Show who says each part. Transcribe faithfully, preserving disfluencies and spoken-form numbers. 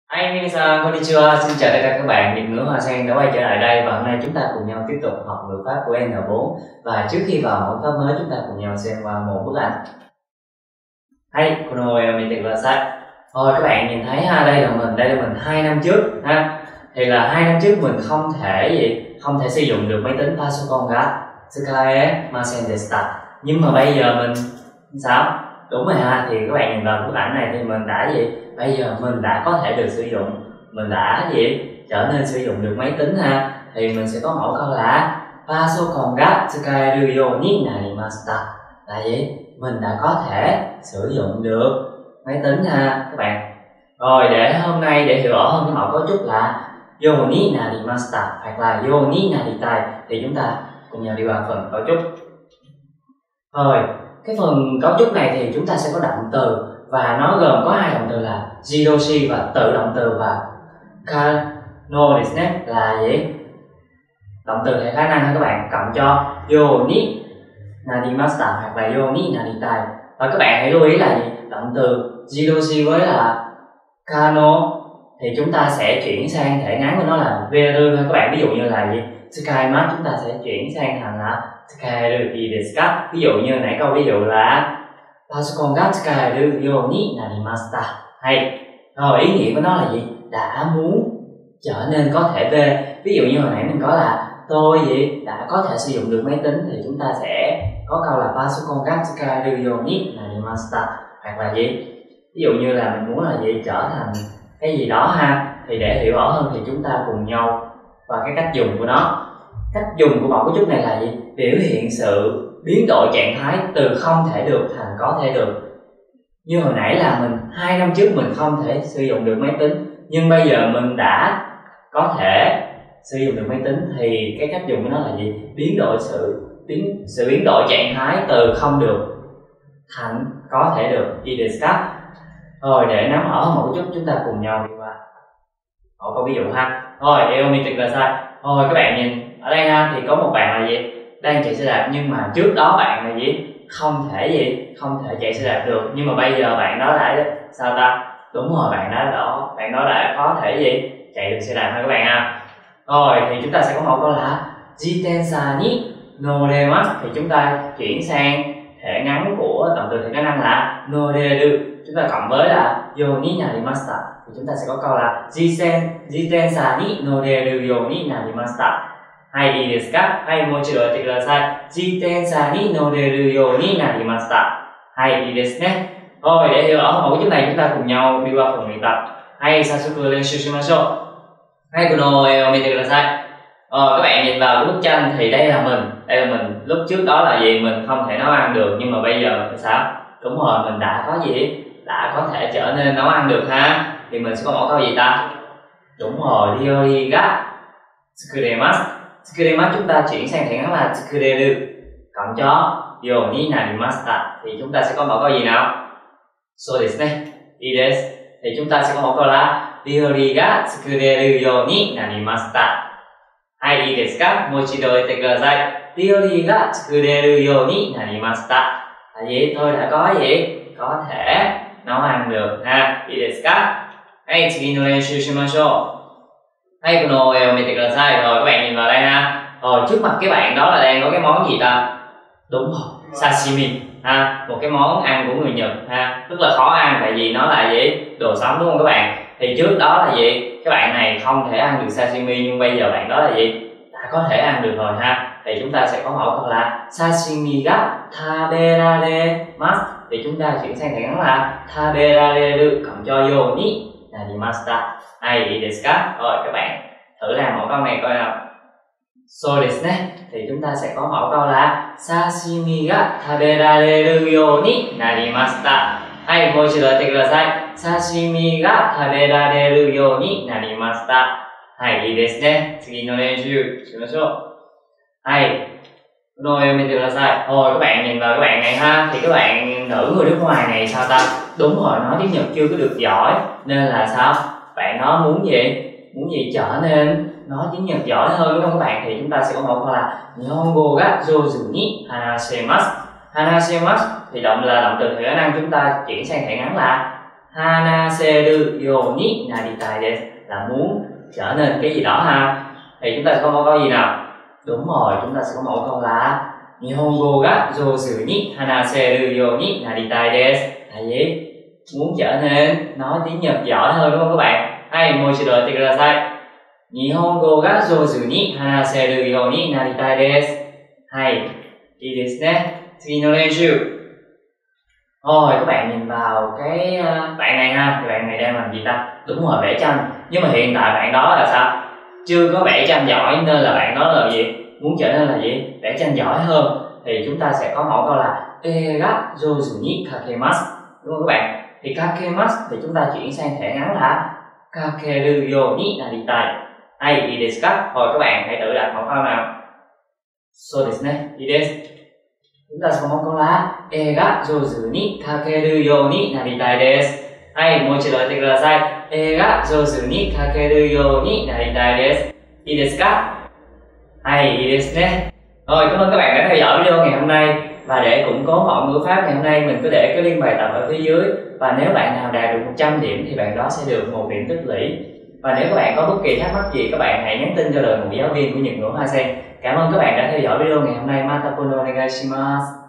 Speaker 1: Hi minasan, konnichiwa, xin chào tất cả các bạn, Việt ngữ Hoa Sen đã quay trở lại đây và hôm nay chúng ta cùng nhau tiếp tục học ngữ pháp của N bốn. Và trước khi vào mẫu pháp mới chúng ta cùng nhau xem qua một bức ảnh. Hay, kono o mite kudasai. Thôi các bạn nhìn thấy ha, đây là mình, đây là mình hai năm trước ha. Thì là hai năm trước mình không thể gì, không thể sử dụng được máy tính Pasocon ga Tsukae masen deshita. Nhưng mà bây giờ mình sao? Đúng rồi ha, thì các bạn nhìn vào bức ảnh này thì mình đã gì? Bây giờ mình đã có thể được sử dụng, mình đã gì? Trở nên sử dụng được máy tính ha. Thì mình sẽ có mẫu câu là Pasocon ga tsukaeru you ni narimashita. Là gì? Mình đã có thể sử dụng được máy tính ha các bạn. Rồi để hôm nay để hiểu rõ hơn cái mẫu cấu trúc là you ni narimashita hoặc là you ni naritai thì chúng ta cùng nhau đi vào phần cấu trúc. Rồi, cái phần cấu trúc này thì chúng ta sẽ có động từ và nó gồm có hai động từ là jidoshi và tự động từ và kano là gì? Động từ hệ khả năng ha các bạn, cộng cho yo ni narimashita hoặc là yo ni naritai. Và các bạn hãy lưu ý là gì? Động từ jidoshi với là kano thì chúng ta sẽ chuyển sang thể ngắn của nó là veru ha các bạn. Ví dụ như là gì? Tsukaimasu chúng ta sẽ chuyển sang thành là tsukaeru ii desu ka. Ví dụ như nãy câu ví dụ là Pasocon ga tsukaeru you ni narimashita. Hay. Rồi ý nghĩa của nó là gì? Đã muốn trở nên có thể về. Ví dụ như hồi nãy mình có là tôi gì đã có thể sử dụng được máy tính thì chúng ta sẽ có câu là Pasocon ga tsukaeru you ni narimashita. Hoặc là gì? Ví dụ như là mình muốn là gì trở thành cái gì đó ha. Thì để hiểu rõ hơn thì chúng ta cùng nhau và cái cách dùng của nó. Cách dùng của mẫu cấu trúc này là gì? Biểu hiện sự biến đổi trạng thái từ không thể được thành có thể được. Như hồi nãy là mình hai năm trước mình không thể sử dụng được máy tính, nhưng bây giờ mình đã có thể sử dụng được máy tính thì cái cách dùng của nó là gì? Biến đổi sự biến sự biến đổi trạng thái từ không được thành có thể được. ii desu ka. Rồi để nắm rõ một chút chúng ta cùng nhau đi qua một câu ví dụ ha. Rồi eo mite kudasai. Rồi các bạn nhìn ở đây ha, thì có một bạn là gì? Đang chạy xe đạp nhưng mà trước đó bạn là gì? Không thể gì? Không thể chạy xe đạp được, nhưng mà bây giờ bạn đó đã sao ta? Đúng rồi, bạn đó đó, bạn đó đã có thể gì? Chạy được xe đạp ha các bạn ha. Rồi thì chúng ta sẽ có một câu là jitensa ni noremasu thì chúng ta chuyển sang thể ngắn của động từ thể khả năng là noreru. Chúng ta cộng với là you ni narimashita thì chúng ta sẽ có câu là jiten jitensa ni noreru you ni narimashita. Hay ii desu ka? Hay mochido yatte kudasai. Jitensa ni noreru you ni narimashita. Hay ii desu ne. Rồi để hiểu rõ mẫu cấu này chúng ta cùng nhau đi qua phần luyện tập. Hay sasuku lenshu shimashou. Hay kono e o mite kudasai. Ờ, các bạn nhìn vào cái bức tranh thì đây là mình, đây là mình lúc trước đó là gì? Mình không thể nấu ăn được, nhưng mà bây giờ thì sao? Đúng rồi, mình đã có gì? Đã có thể trở nên nấu ăn được ha. Thì mình sẽ có mẫu câu gì ta? Đúng rồi, ryori ga tsukuremasu. Tsukuremasu chúng ta chuyển sang thể ngắn là tsukureru cộng cho you ni narimashita thì chúng ta sẽ có mẫu câu gì nào? So desu ne. ii desu. Thì chúng ta sẽ có mẫu câu là ryori ga tsukureru you ni narimashita. Hay ii desu ka? Mochido yatte kudasai. Ryori ga tsukureru you ni narimashita. Là gì? Tôi đã có gì? Có thể nấu ăn được ha. ii desu ka? Hay tsugi no lenshu shimashou. Hay kono e o mite kudasai. Rồi các bạn nhìn vào đây ha. Rồi trước mặt cái bạn đó là đang có cái món gì ta? Đúng rồi, sashimi ha, một cái món ăn của người Nhật ha, rất là khó ăn tại vì nó là gì? Đồ sống đúng không các bạn? Thì trước đó là gì? Các bạn này không thể ăn được sashimi nhưng bây giờ bạn đó là gì? Đã có thể ăn được rồi ha. Thì chúng ta sẽ có mẫu câu là sashimi ga taberaremasu thì chúng ta chuyển sang thể ngắn là taberareru cộng cho you ni narimashita. Hay ii desu ka? Rồi các bạn thử làm mẫu câu này coi nào. So desu ne. Thì chúng ta sẽ có mẫu câu là sashimi ga taberareru you ni narimashita. Hay mochido yatte kudasai. Sashimi ga taberareru you ni narimashita. Hay ii desu ne. Tsugi no lenshu shimashou. Hay kono e o mite kudasai. Rồi các bạn nhìn vào các bạn này ha, thì các bạn nữ người nước ngoài này sao ta? Đúng rồi, nói tiếng Nhật chưa có được giỏi nên là sao? Bạn nó muốn gì? Muốn gì trở nên nói tiếng Nhật giỏi hơn đúng không các bạn? Thì chúng ta sẽ có một câu là Nihongo ga jouzu ni hanashemasu. Hanashemasu thì động là động từ thể khả năng chúng ta chuyển sang thể ngắn là hanaseru you ni naritai desu là muốn trở nên cái gì đó ha. Thì chúng ta sẽ có mẫu câu gì nào? Đúng rồi, chúng ta sẽ có mẫu câu là Nihongo ga jouzu ni hanaseru you ni naritai desu là gì? Muốn trở nên nói tiếng Nhật giỏi hơn, đúng không các bạn? Hay mochidoi te kudasai. Nihongo ga jouzu ni hanaseru you ni naritai desu. Hay,いいですね。次の練習. Rồi các bạn nhìn vào cái uh, bạn này ha, cái bạn này đang làm gì ta? Đúng rồi, vẽ tranh. Nhưng mà hiện tại bạn đó là sao? Chưa có vẽ tranh giỏi nên là bạn đó là gì? Muốn trở nên là gì? Vẽ tranh giỏi hơn. Thì chúng ta sẽ có mẫu câu là e ga jouzu ni kakemasu, đúng không các bạn? Thì kakemasu thì chúng ta chuyển sang thể ngắn là kakeru you ni naritai. Hay, ii desu ka? Rồi các bạn hãy tự đặt mẫu câu nào. So desu ne, ii desu. Chúng ta sẽ có một câu là e ga jouzu ni kakeru you ni naritai desu. Hay, mochidoi te kudasai. E ga jouzu ni kakeru you ni naritai desu. Ii desu ka? Hay, ii desu ne. Rồi, cảm ơn các bạn đã theo dõi video ngày hôm nay. Và để củng cố mẫu ngữ pháp ngày hôm nay, mình có để cái link bài tập ở phía dưới. Và nếu bạn nào đạt được một trăm điểm thì bạn đó sẽ được một điểm tích lũy. Và nếu các bạn có bất kỳ thắc mắc gì, các bạn hãy nhắn tin cho đội ngũ giáo viên của Nhật ngữ Hoa Sen. Cảm ơn các bạn đã theo dõi video ngày hôm nay. Mata kono onegai shimasu.